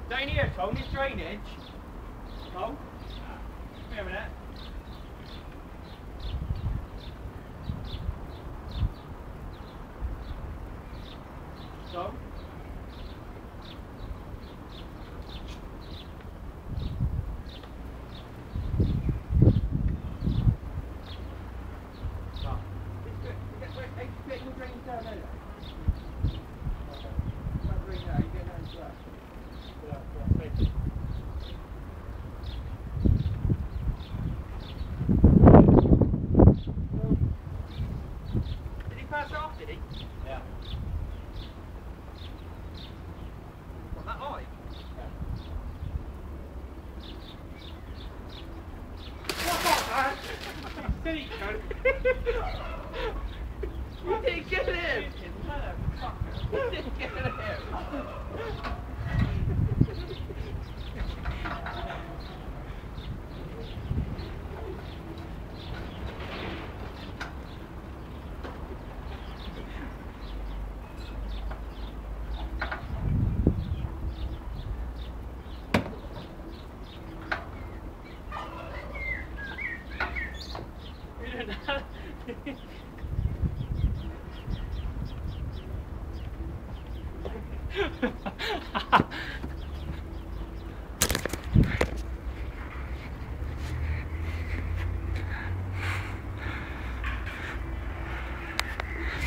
Down here, Tom, this drainage. Tom? Come here a minute. Tom? Did he pass it off, did he? Yeah. What, that high? Yeah. What, man? You didn't get him! You didn't get him! Ha ha ha!